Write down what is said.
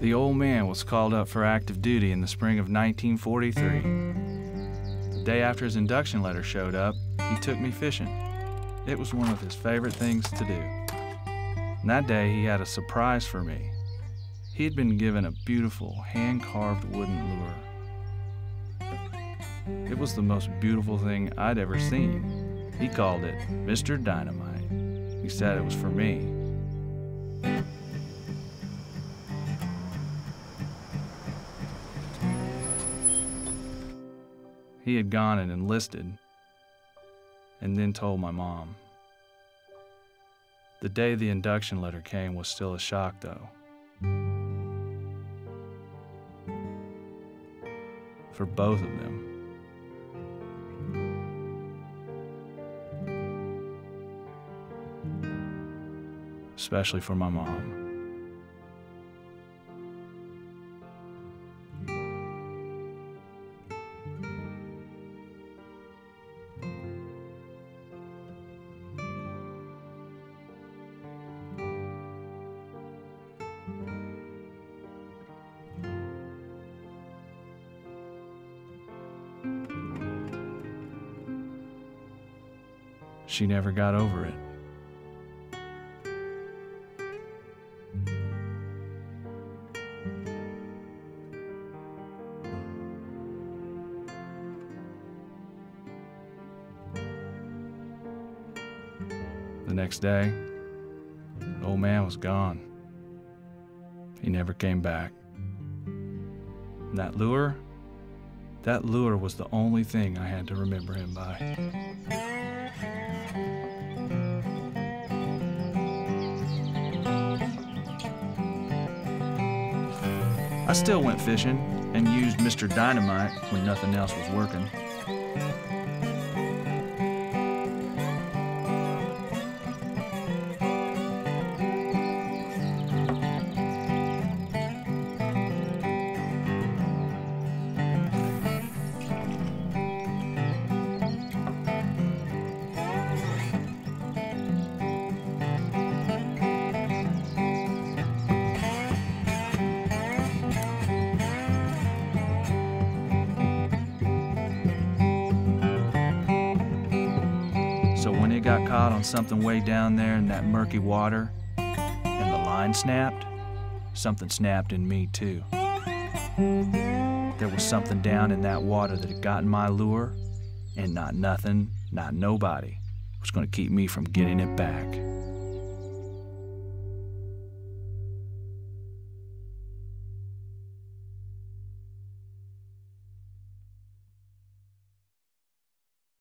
The old man was called up for active duty in the spring of 1943. The day after his induction letter showed up, he took me fishing. It was one of his favorite things to do. And that day he had a surprise for me. He had been given a beautiful hand-carved wooden lure. It was the most beautiful thing I'd ever seen. He called it Mr. Dynamite. He said it was for me. He had gone and enlisted, and then told my mom. The day the induction letter came was still a shock, though. For both of them. Especially for my mom. She never got over it. The next day, the old man was gone. He never came back. And that lure was the only thing I had to remember him by. I still went fishing and used Mr. Dynamite when nothing else was working. So when it got caught on something way down there in that murky water, and the line snapped, something snapped in me too. There was something down in that water that had gotten my lure, and not nothing, not nobody, was gonna keep me from getting it back.